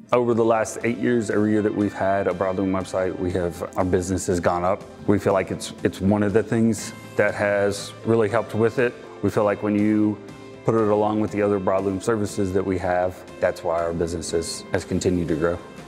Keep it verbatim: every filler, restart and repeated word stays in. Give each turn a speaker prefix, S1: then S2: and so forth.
S1: Over the last eight years, every year that we've had a Broadlume website, we have, our business has gone up. We feel like it's, it's one of the things that has really helped with it. We feel like when you put it along with the other Broadlume services that we have, that's why our business has, has continued to grow.